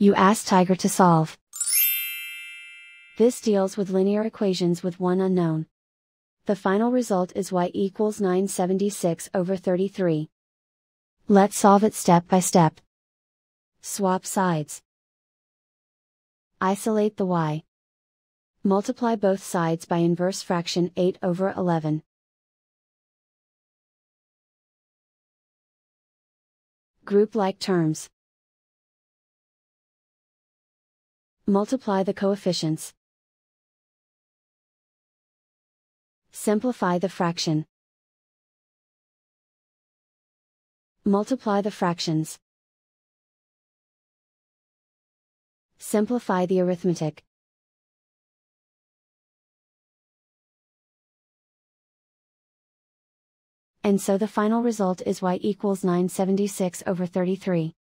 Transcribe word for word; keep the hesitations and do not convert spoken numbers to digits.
You ask Tiger to solve. This deals with linear equations with one unknown. The final result is y equals nine hundred seventy-six over thirty-three. Let's solve it step by step. Swap sides. Isolate the y. Multiply both sides by inverse fraction eight over eleven. Group like terms. Multiply the coefficients. Simplify the fraction. Multiply the fractions. Simplify the arithmetic. And so the final result is y equals nine hundred seventy-six over thirty-three.